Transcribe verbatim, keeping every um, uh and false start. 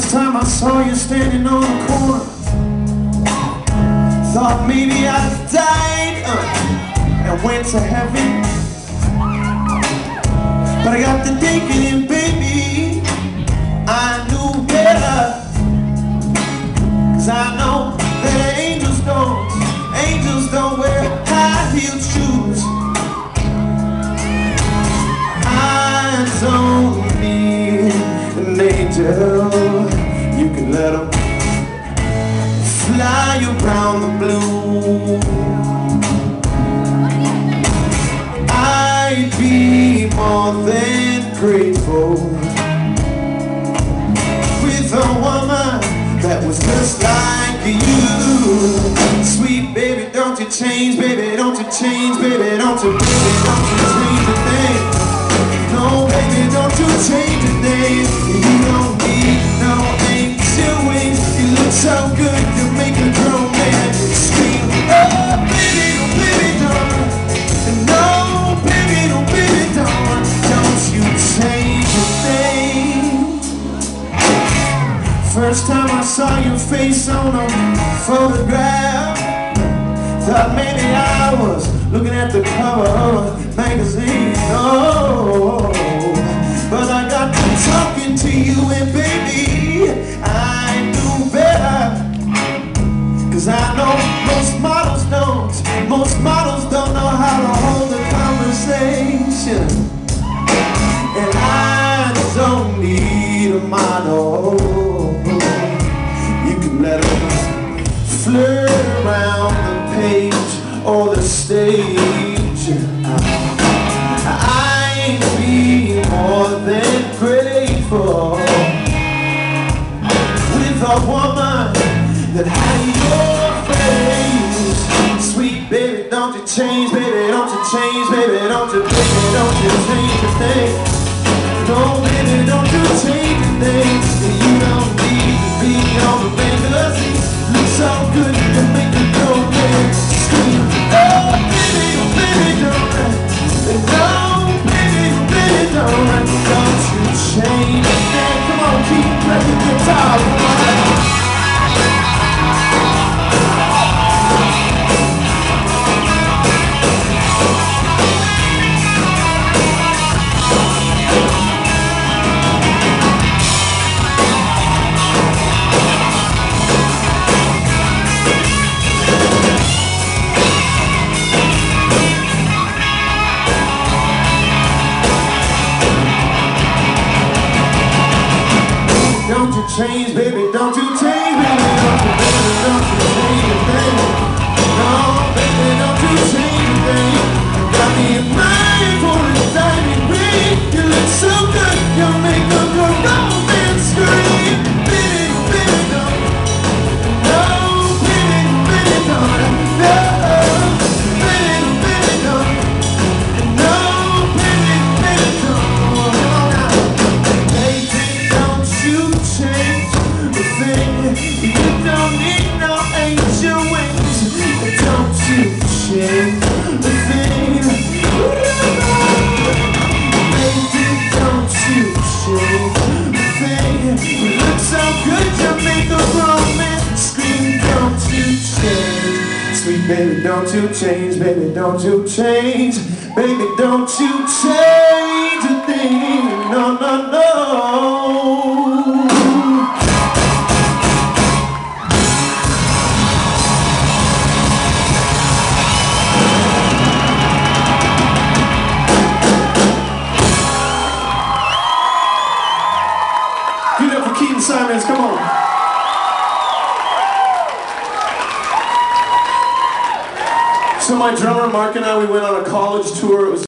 First time I saw you standing on the corner, thought maybe I'd died uh, and went to heaven. But I got to thinking, and baby, I knew better. Cause I know that angels don't, angels don't wear high-heeled shoes. I don't need an angel. You can let them fly around the blue. I'd be more than grateful with a woman that was just like you. Sweet baby, don't you change, baby, don't you change, baby, don't you, baby, don't you change a thing. No, baby, don't you change a thing. You don't need no angel wings. You look so good, you make a grown man scream. Oh, baby, oh, baby, don't. No, baby, no, baby, don't. Don't you change a thing. First time I saw your face on a photograph, thought maybe I was looking at the cover of a magazine. Oh, but I got to talking to you, and baby, I knew better. Cause I know most models don't, most models don't know how to hold a conversation. And I don't need a model. You can let them flirt around the page or the stage. I'd be more than grateful with a woman that had your face. Sweet baby, don't you change, baby, don't you change, baby, don't you, baby, don't you change a thing. No, baby, don't you change a thing. You don't need to be on the fantasy. Look so good, you make a grown man scream. Oh, baby, oh, baby, don't. No, baby, oh, baby, don't. Don't you change a thing. Come on, keep playing guitar, boy. Don't you change, baby, don't you change, baby, don't you, baby, don't you change a thing. No, baby, don't you change a thing. Got me in mind for a diamond ring. You look so good, you make a grown man scream. Baby, baby, don't. No, baby, baby, don't. No, baby, baby, don't. No, baby, baby, don't. Baby, don't you change a thing. You don't need no angel wings. Don't you change a thing. Baby, don't you change a thing. You look so good, you make a grown man scream. Don't you change. Sweet baby, don't you change. Baby, don't you change. Baby, don't you change a thing. No, no, no. Give it up for Keaton Simons, come on. So my drummer Mark and I, we went on a college tour. It was